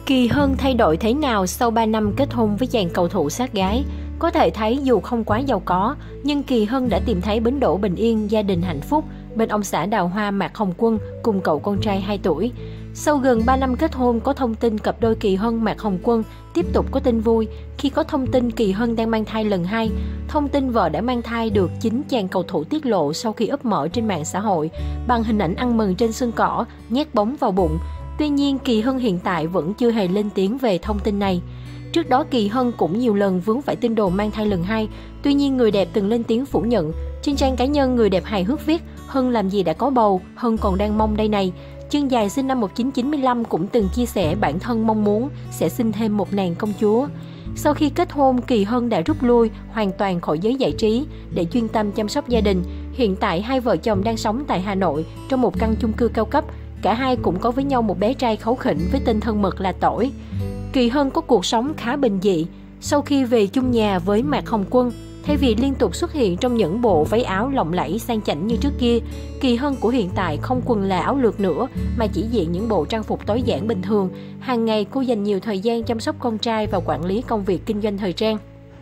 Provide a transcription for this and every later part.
Kỳ Hân thay đổi thế nào sau 3 năm kết hôn với chàng cầu thủ sát gái? Có thể thấy dù không quá giàu có, nhưng Kỳ Hân đã tìm thấy bến đỗ bình yên, gia đình hạnh phúc bên ông xã đào hoa Mạc Hồng Quân cùng cậu con trai 2 tuổi. Sau gần 3 năm kết hôn, có thông tin cặp đôi Kỳ Hân Mạc Hồng Quân tiếp tục có tin vui khi có thông tin Kỳ Hân đang mang thai lần 2. Thông tin vợ đã mang thai được chính chàng cầu thủ tiết lộ sau khi úp mở trên mạng xã hội bằng hình ảnh ăn mừng trên sân cỏ, nhét bóng vào bụng. Tuy nhiên, Kỳ Hân hiện tại vẫn chưa hề lên tiếng về thông tin này. Trước đó, Kỳ Hân cũng nhiều lần vướng phải tin đồn mang thai lần 2. Tuy nhiên, người đẹp từng lên tiếng phủ nhận. Trên trang cá nhân, người đẹp hài hước viết: Hân làm gì đã có bầu, Hân còn đang mong đây này. Chân dài sinh năm 1995 cũng từng chia sẻ bản thân mong muốn sẽ sinh thêm một nàng công chúa. Sau khi kết hôn, Kỳ Hân đã rút lui hoàn toàn khỏi giới giải trí để chuyên tâm chăm sóc gia đình. Hiện tại, hai vợ chồng đang sống tại Hà Nội trong một căn chung cư cao cấp. Cả hai cũng có với nhau một bé trai kháu khỉnh với tên thân mật là Tỏi. Kỳ Hân có cuộc sống khá bình dị. Sau khi về chung nhà với Mạc Hồng Quân, thay vì liên tục xuất hiện trong những bộ váy áo lộng lẫy sang chảnh như trước kia, Kỳ Hân của hiện tại không quần là áo lược nữa mà chỉ diện những bộ trang phục tối giản bình thường. Hàng ngày cô dành nhiều thời gian chăm sóc con trai và quản lý công việc kinh doanh thời trang.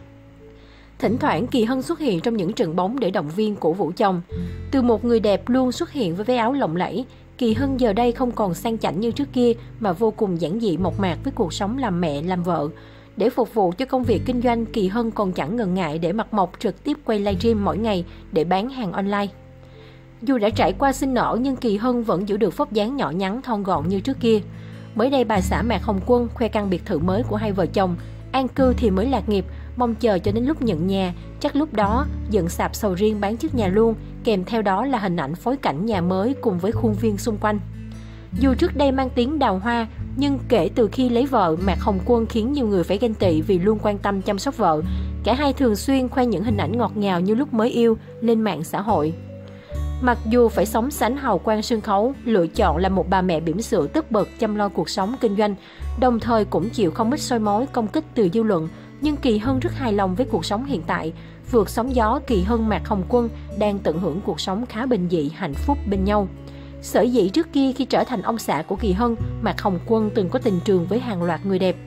Thỉnh thoảng Kỳ Hân xuất hiện trong những trận bóng để động viên cổ vũ chồng. Từ một người đẹp luôn xuất hiện với váy áo lộng lẫy, Kỳ Hân giờ đây không còn sang chảnh như trước kia mà vô cùng giản dị mộc mạc với cuộc sống làm mẹ, làm vợ. Để phục vụ cho công việc kinh doanh, Kỳ Hân còn chẳng ngần ngại để mặt mộc trực tiếp quay livestream mỗi ngày để bán hàng online. Dù đã trải qua sinh nở nhưng Kỳ Hân vẫn giữ được vóc dáng nhỏ nhắn thon gọn như trước kia. Mới đây, bà xã Mạc Hồng Quân khoe căn biệt thự mới của hai vợ chồng. An cư thì mới lạc nghiệp, mong chờ cho đến lúc nhận nhà, chắc lúc đó dựng sạp sầu riêng bán trước nhà luôn, kèm theo đó là hình ảnh phối cảnh nhà mới cùng với khuôn viên xung quanh. Dù trước đây mang tiếng đào hoa, nhưng kể từ khi lấy vợ, Mạc Hồng Quân khiến nhiều người phải ghen tị vì luôn quan tâm chăm sóc vợ. Cả hai thường xuyên khoe những hình ảnh ngọt ngào như lúc mới yêu lên mạng xã hội. Mặc dù phải sống sánh hào quang sân khấu, lựa chọn là một bà mẹ bỉm sữa tất bật chăm lo cuộc sống kinh doanh, đồng thời cũng chịu không ít soi mói công kích từ dư luận, nhưng Kỳ Hân rất hài lòng với cuộc sống hiện tại. Vượt sóng gió, Kỳ Hân Mạc Hồng Quân đang tận hưởng cuộc sống khá bình dị, hạnh phúc bên nhau. Sở dĩ trước kia khi trở thành ông xã của Kỳ Hân, Mạc Hồng Quân từng có tình trường với hàng loạt người đẹp.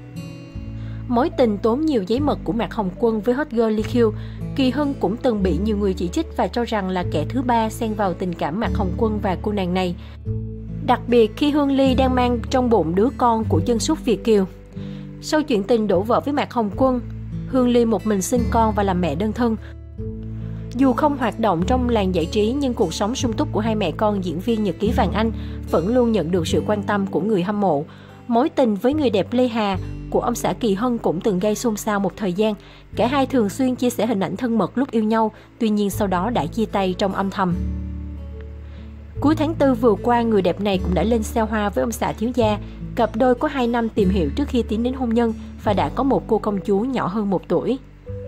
Mối tình tốn nhiều giấy mật của Mạc Hồng Quân với hot girl Ly Khiêu, Kỳ Hân cũng từng bị nhiều người chỉ trích và cho rằng là kẻ thứ ba xen vào tình cảm Mạc Hồng Quân và cô nàng này. Đặc biệt khi Hương Ly đang mang trong bụng đứa con của chân sút Việt kiều. Sau chuyện tình đổ vỡ với Mạc Hồng Quân, Hương Ly một mình sinh con và làm mẹ đơn thân. Dù không hoạt động trong làng giải trí nhưng cuộc sống sung túc của hai mẹ con diễn viên Nhật ký Vàng Anh vẫn luôn nhận được sự quan tâm của người hâm mộ. Mối tình với người đẹp Lê Hà của ông xã Kỳ Hân cũng từng gây xôn xao một thời gian. Cả hai thường xuyên chia sẻ hình ảnh thân mật lúc yêu nhau, tuy nhiên sau đó đã chia tay trong âm thầm. Cuối tháng 4 vừa qua, người đẹp này cũng đã lên xe hoa với ông xã thiếu gia. Cặp đôi có 2 năm tìm hiểu trước khi tiến đến hôn nhân và đã có một cô công chúa nhỏ hơn 1 tuổi.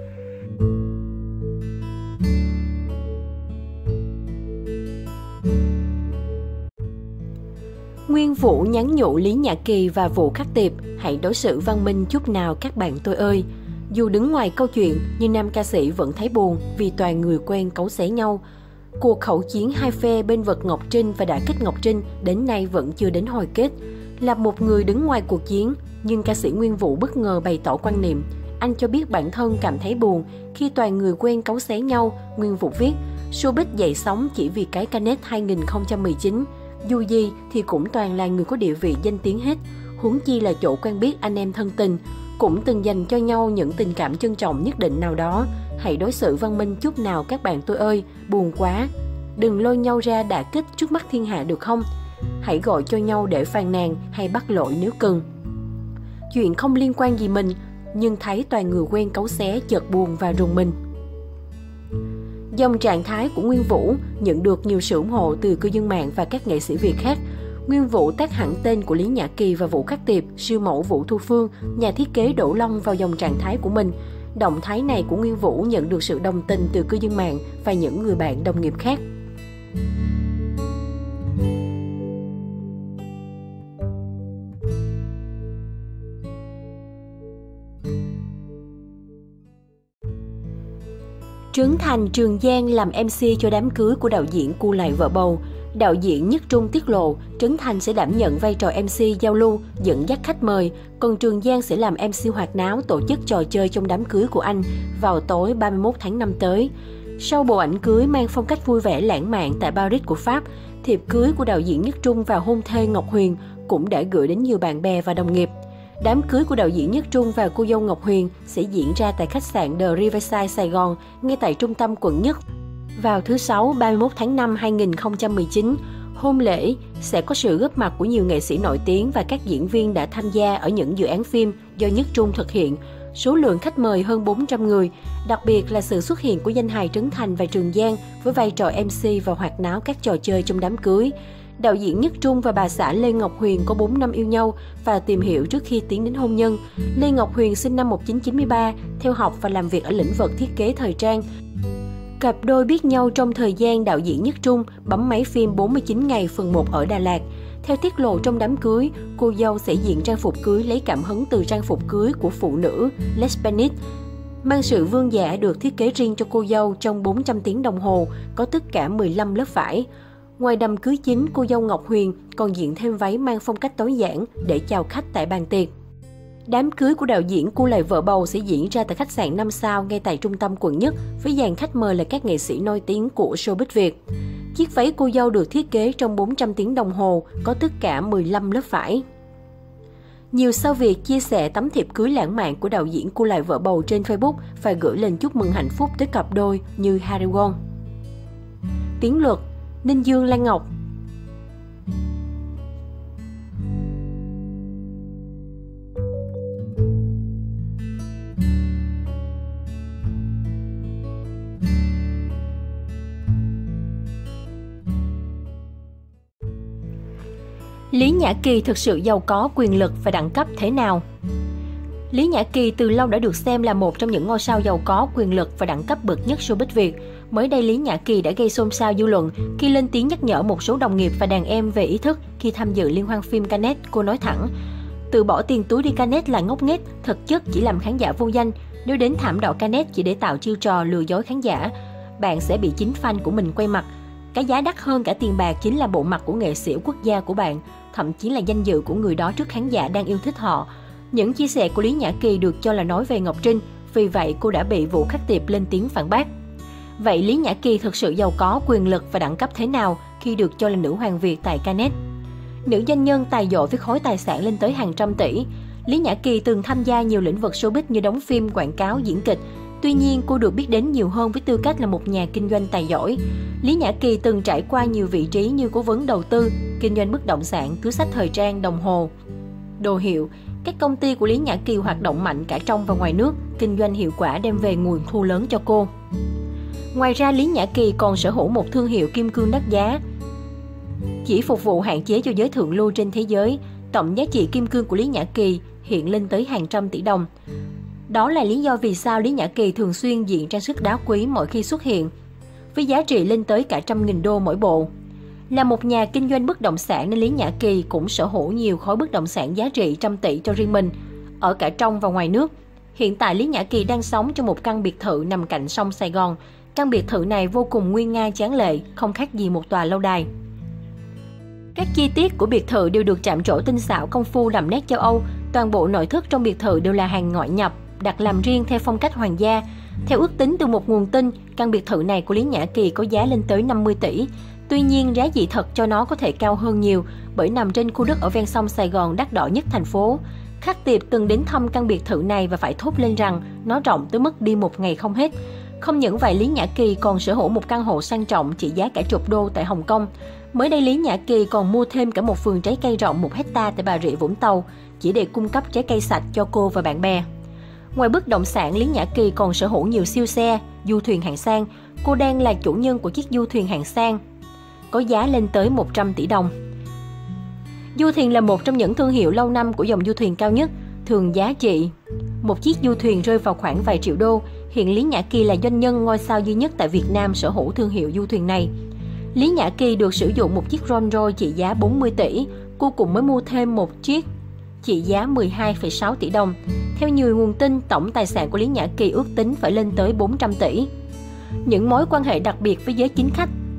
Nguyên Vũ nhắn nhủ Lý Nhã Kỳ và Vũ Khắc Tiệp: hãy đối xử văn minh chút nào các bạn tôi ơi. Dù đứng ngoài câu chuyện, nhưng nam ca sĩ vẫn thấy buồn vì toàn người quen cấu xé nhau. Cuộc khẩu chiến hai phe bên vực Ngọc Trinh và Đả Kích Ngọc Trinh đến nay vẫn chưa đến hồi kết. Là một người đứng ngoài cuộc chiến, nhưng ca sĩ Nguyên Vũ bất ngờ bày tỏ quan niệm. Anh cho biết bản thân cảm thấy buồn khi toàn người quen cấu xé nhau. Nguyên Vũ viết: showbiz dậy sóng chỉ vì cái Canet 2019. Dù gì thì cũng toàn là người có địa vị danh tiếng hết, huống chi là chỗ quen biết anh em thân tình, cũng từng dành cho nhau những tình cảm trân trọng nhất định nào đó. Hãy đối xử văn minh chút nào các bạn tôi ơi, buồn quá. Đừng lôi nhau ra đả kích trước mắt thiên hạ được không? Hãy gọi cho nhau để phàn nàn hay bắt lỗi nếu cần. Chuyện không liên quan gì mình, nhưng thấy toàn người quen cấu xé chợt buồn và rùng mình. Dòng trạng thái của Nguyên Vũ nhận được nhiều sự ủng hộ từ cư dân mạng và các nghệ sĩ Việt khác. Nguyên Vũ tác hẳn tên của Lý Nhã Kỳ và Vũ Khắc Tiệp, siêu mẫu Vũ Thu Phương, nhà thiết kế Đỗ Long vào dòng trạng thái của mình. Động thái này của Nguyên Vũ nhận được sự đồng tình từ cư dân mạng và những người bạn đồng nghiệp khác. Trấn Thành Trường Giang làm MC cho đám cưới của đạo diễn cu lại vợ bầu. Đạo diễn Nhất Trung tiết lộ Trấn Thành sẽ đảm nhận vai trò MC giao lưu, dẫn dắt khách mời, còn Trường Giang sẽ làm MC hoạt náo tổ chức trò chơi trong đám cưới của anh vào tối 31 tháng 5 tới. Sau bộ ảnh cưới mang phong cách vui vẻ lãng mạn tại Paris của Pháp, thiệp cưới của đạo diễn Nhất Trung và hôn thê Ngọc Huyền cũng đã gửi đến nhiều bạn bè và đồng nghiệp. Đám cưới của đạo diễn Nhất Trung và cô dâu Ngọc Huyền sẽ diễn ra tại khách sạn The Riverside Sài Gòn, ngay tại trung tâm quận Nhất. Vào thứ Sáu 31 tháng 5 2019, hôn lễ sẽ có sự góp mặt của nhiều nghệ sĩ nổi tiếng và các diễn viên đã tham gia ở những dự án phim do Nhất Trung thực hiện. Số lượng khách mời hơn 400 người, đặc biệt là sự xuất hiện của danh hài Trấn Thành và Trường Giang với vai trò MC và hoạt náo các trò chơi trong đám cưới. Đạo diễn Nhất Trung và bà xã Lê Ngọc Huyền có 4 năm yêu nhau và tìm hiểu trước khi tiến đến hôn nhân. Lê Ngọc Huyền sinh năm 1993, theo học và làm việc ở lĩnh vực thiết kế thời trang. Cặp đôi biết nhau trong thời gian đạo diễn Nhất Trung bấm máy phim 49 ngày phần 1 ở Đà Lạt. Theo tiết lộ trong đám cưới, cô dâu sẽ diện trang phục cưới lấy cảm hứng từ trang phục cưới của phụ nữ Hispanic. Mang sự vương giả được thiết kế riêng cho cô dâu trong 400 tiếng đồng hồ, có tất cả 15 lớp vải. Ngoài đám cưới chính, cô dâu Ngọc Huyền còn diện thêm váy mang phong cách tối giản để chào khách tại bàn tiệc. Đám cưới của đạo diễn Cu Lại Vợ Bầu sẽ diễn ra tại khách sạn 5 sao ngay tại trung tâm quận Nhất, với dàn khách mời là các nghệ sĩ nổi tiếng của showbiz Việt. Chiếc váy cô dâu được thiết kế trong 400 tiếng đồng hồ, có tất cả 15 lớp vải. Nhiều sao Việt chia sẻ tấm thiệp cưới lãng mạn của đạo diễn Cu Lại Vợ Bầu trên Facebook và gửi lên chúc mừng hạnh phúc tới cặp đôi như Harry Won, Tiến Luật, Ninh Dương, Lan Ngọc. Lý Nhã Kỳ thực sự giàu có, quyền lực và đẳng cấp thế nào? Lý Nhã Kỳ từ lâu đã được xem là một trong những ngôi sao giàu có, quyền lực và đẳng cấp bậc nhất showbiz Việt. Mới đây, Lý Nhã Kỳ đã gây xôn xao dư luận khi lên tiếng nhắc nhở một số đồng nghiệp và đàn em về ý thức khi tham dự liên hoan phim Canet. Cô nói thẳng, tự bỏ tiền túi đi Canet là ngốc nghếch, thực chất chỉ làm khán giả vô danh. Nếu đến thảm đỏ Canet chỉ để tạo chiêu trò lừa dối khán giả, bạn sẽ bị chính fan của mình quay mặt. Cái giá đắt hơn cả tiền bạc chính là bộ mặt của nghệ sĩ quốc gia của bạn, thậm chí là danh dự của người đó trước khán giả đang yêu thích họ. Những chia sẻ của Lý Nhã Kỳ được cho là nói về Ngọc Trinh, vì vậy cô đã bị Vũ Khắc Tiệp lên tiếng phản bác. Vậy Lý Nhã Kỳ thực sự giàu có, quyền lực và đẳng cấp thế nào khi được cho là nữ hoàng Việt tại Canet? Nữ doanh nhân tài giỏi với khối tài sản lên tới hàng trăm tỷ. Lý Nhã Kỳ từng tham gia nhiều lĩnh vực showbiz như đóng phim, quảng cáo, diễn kịch. Tuy nhiên, cô được biết đến nhiều hơn với tư cách là một nhà kinh doanh tài giỏi. Lý Nhã Kỳ từng trải qua nhiều vị trí như cố vấn đầu tư, kinh doanh bất động sản, túi xách thời trang, đồng hồ, đồ hiệu. Các công ty của Lý Nhã Kỳ hoạt động mạnh cả trong và ngoài nước, kinh doanh hiệu quả đem về nguồn thu lớn cho cô. Ngoài ra, Lý Nhã Kỳ còn sở hữu một thương hiệu kim cương đắt giá, chỉ phục vụ hạn chế cho giới thượng lưu trên thế giới. Tổng giá trị kim cương của Lý Nhã Kỳ hiện lên tới hàng trăm tỷ đồng. Đó là lý do vì sao Lý Nhã Kỳ thường xuyên diện trang sức đá quý mỗi khi xuất hiện, với giá trị lên tới cả $100.000 mỗi bộ. Là một nhà kinh doanh bất động sản nên Lý Nhã Kỳ cũng sở hữu nhiều khối bất động sản giá trị trăm tỷ cho riêng mình, ở cả trong và ngoài nước. Hiện tại Lý Nhã Kỳ đang sống trong một căn biệt thự nằm cạnh sông Sài Gòn. Căn biệt thự này vô cùng nguy nga tráng lệ, không khác gì một tòa lâu đài. Các chi tiết của biệt thự đều được chạm trổ tinh xảo, công phu đậm nét châu Âu. Toàn bộ nội thất trong biệt thự đều là hàng ngoại nhập, đặt làm riêng theo phong cách hoàng gia. Theo ước tính từ một nguồn tin, căn biệt thự này của Lý Nhã Kỳ có giá lên tới 50 tỷ. Tuy nhiên, giá trị thật cho nó có thể cao hơn nhiều bởi nằm trên khu đất ở ven sông Sài Gòn đắt đỏ nhất thành phố. Khắc Tiệp từng đến thăm căn biệt thự này và phải thốt lên rằng nó rộng tới mức đi một ngày không hết. Không những vậy, Lý Nhã Kỳ còn sở hữu một căn hộ sang trọng trị giá cả chục đô tại Hồng Kông. Mới đây, Lý Nhã Kỳ còn mua thêm cả một vườn trái cây rộng 1 hectare tại Bà Rịa Vũng Tàu, chỉ để cung cấp trái cây sạch cho cô và bạn bè. Ngoài bất động sản, Lý Nhã Kỳ còn sở hữu nhiều siêu xe, du thuyền hạng sang. Cô đang là chủ nhân của chiếc du thuyền hạng sang có giá lên tới 100 tỷ đồng. Du thuyền là một trong những thương hiệu lâu năm của dòng du thuyền cao nhất, thường giá trị một chiếc du thuyền rơi vào khoảng vài triệu đô. Hiện Lý Nhã Kỳ là doanh nhân ngôi sao duy nhất tại Việt Nam sở hữu thương hiệu du thuyền này. Lý Nhã Kỳ được sử dụng một chiếc Rolls Royce trị giá 40 tỷ, cô cũng mới mua thêm một chiếc trị giá 12,6 tỷ đồng. Theo nhiều nguồn tin, tổng tài sản của Lý Nhã Kỳ ước tính phải lên tới 400 tỷ. Những mối quan hệ đặc biệt với giới chính khách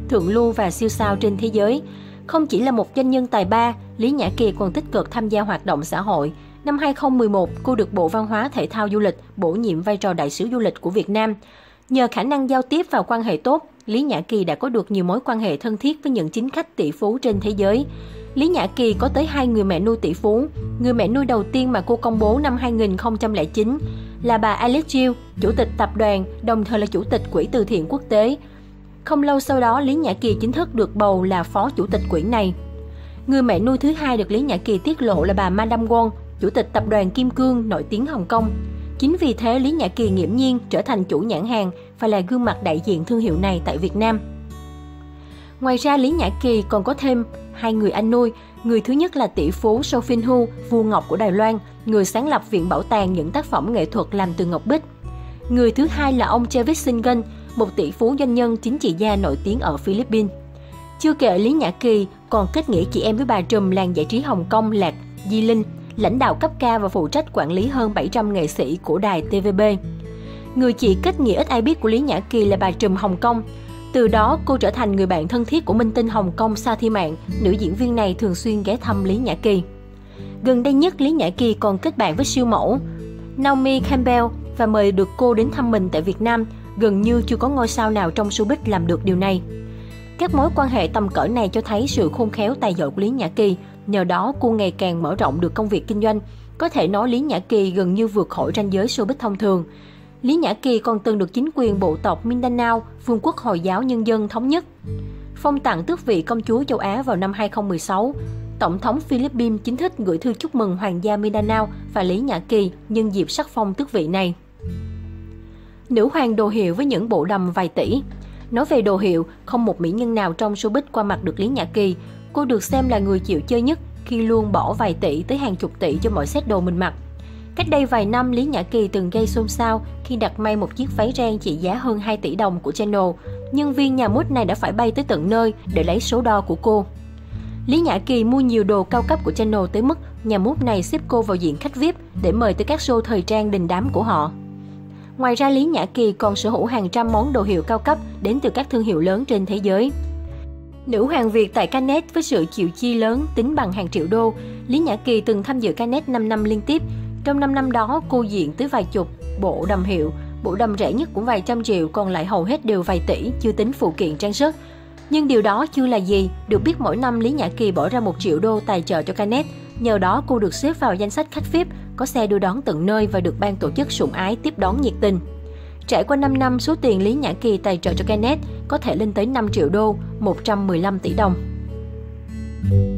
thượng lưu và siêu sao trên thế giới. Không chỉ là một doanh nhân tài ba, Lý Nhã Kỳ còn tích cực tham gia hoạt động xã hội. Năm 2011, cô được Bộ Văn hóa Thể thao Du lịch bổ nhiệm vai trò đại sứ du lịch của Việt Nam. Nhờ khả năng giao tiếp và quan hệ tốt, Lý Nhã Kỳ đã có được nhiều mối quan hệ thân thiết với những chính khách tỷ phú trên thế giới. Lý Nhã Kỳ có tới 2 người mẹ nuôi tỷ phú. Người mẹ nuôi đầu tiên mà cô công bố năm 2009 là bà Alice Gill, chủ tịch tập đoàn, đồng thời là chủ tịch Quỹ từ thiện quốc tế. Không lâu sau đó, Lý Nhã Kỳ chính thức được bầu là phó chủ tịch quỹ này. Người mẹ nuôi thứ hai được Lý Nhã Kỳ tiết lộ là bà Madam Won, chủ tịch tập đoàn Kim Cương nổi tiếng Hồng Kông. Chính vì thế, Lý Nhã Kỳ nghiễm nhiên trở thành chủ nhãn hàng và là gương mặt đại diện thương hiệu này tại Việt Nam. Ngoài ra, Lý Nhã Kỳ còn có thêm 2 người anh nuôi. Người thứ nhất là tỷ phú Sophie Hu, vua ngọc của Đài Loan, người sáng lập viện bảo tàng những tác phẩm nghệ thuật làm từ ngọc bích. Người thứ hai là ông Travis Singen, một tỷ phú doanh nhân chính trị gia nổi tiếng ở Philippines. Chưa kể, Lý Nhã Kỳ còn kết nghĩa chị em với bà trùm làng giải trí Hồng Kông Lạc Di Linh, lãnh đạo cấp cao và phụ trách quản lý hơn 700 nghệ sĩ của đài TVB. Người chị kết nghĩa ít ai biết của Lý Nhã Kỳ là bà trùm Hồng Kông. Từ đó, cô trở thành người bạn thân thiết của minh tinh Hồng Kông Sa Thi Mạn, nữ diễn viên này thường xuyên ghé thăm Lý Nhã Kỳ. Gần đây nhất, Lý Nhã Kỳ còn kết bạn với siêu mẫu Naomi Campbell và mời được cô đến thăm mình tại Việt Nam. Gần như chưa có ngôi sao nào trong showbiz làm được điều này. Các mối quan hệ tầm cỡ này cho thấy sự khôn khéo tài giỏi của Lý Nhã Kỳ. Nhờ đó, cô ngày càng mở rộng được công việc kinh doanh. Có thể nói Lý Nhã Kỳ gần như vượt khỏi ranh giới showbiz thông thường. Lý Nhã Kỳ còn từng được chính quyền bộ tộc Mindanao, Vương quốc Hồi giáo Nhân dân thống nhất, phong tặng tước vị công chúa châu Á vào năm 2016. Tổng thống Philippines chính thức gửi thư chúc mừng Hoàng gia Mindanao và Lý Nhã Kỳ nhân dịp sắc phong tước vị này. Nữ hoàng đồ hiệu với những bộ đầm vài tỷ. Nói về đồ hiệu, không một mỹ nhân nào trong showbiz qua mặt được Lý Nhã Kỳ. Cô được xem là người chịu chơi nhất khi luôn bỏ vài tỷ tới hàng chục tỷ cho mọi set đồ mình mặc. Cách đây vài năm, Lý Nhã Kỳ từng gây xôn xao khi đặt may một chiếc váy ren trị giá hơn 2 tỷ đồng của Chanel. Nhân viên nhà mốt này đã phải bay tới tận nơi để lấy số đo của cô. Lý Nhã Kỳ mua nhiều đồ cao cấp của Chanel tới mức nhà mốt này xếp cô vào diện khách VIP để mời tới các show thời trang đình đám của họ. Ngoài ra, Lý Nhã Kỳ còn sở hữu hàng trăm món đồ hiệu cao cấp đến từ các thương hiệu lớn trên thế giới. Nữ hoàng Việt tại Cannes với sự chịu chi lớn tính bằng hàng triệu đô, Lý Nhã Kỳ từng tham dự Cannes 5 năm liên tiếp. Trong 5 năm đó, cô diện tới vài chục bộ đầm hiệu, bộ đầm rẻ nhất cũng vài trăm triệu, còn lại hầu hết đều vài tỷ, chưa tính phụ kiện trang sức. Nhưng điều đó chưa là gì, được biết mỗi năm Lý Nhã Kỳ bỏ ra 1 triệu đô tài trợ cho Cannes. Nhờ đó, cô được xếp vào danh sách khách VIP, có xe đưa đón tận nơi và được ban tổ chức sủng ái tiếp đón nhiệt tình. Trải qua 5 năm, số tiền Lý Nhã Kỳ tài trợ cho Cannes có thể lên tới 5 triệu đô, 115 tỷ đồng.